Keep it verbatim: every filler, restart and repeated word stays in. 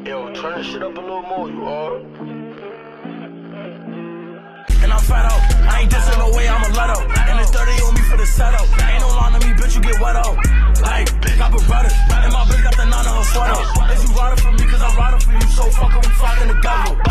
Yo, turn this shit up a little more, you are. And I'm fat out, I ain't dissing no way, I'm a let out. And it's thirty on me for the setup. Ain't no line on me, bitch, you get wet out. Like, got Beretta, and my bitch got the nine on her sweater. Is you riding for me, cause I'm riding for you, so fuck it, we fucking together.